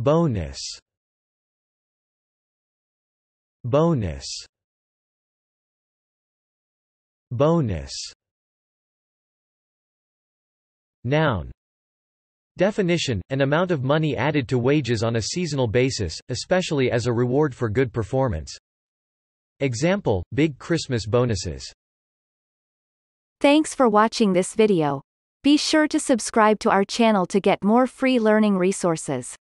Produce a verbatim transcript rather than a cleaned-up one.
bonus, bonus, bonus. Noun. Definition: an amount of money added to wages on a seasonal basis, especially as a reward for good performance. Example: big Christmas bonuses. Thanks for watching this video. Be sure to subscribe to our channel to get more free learning resources.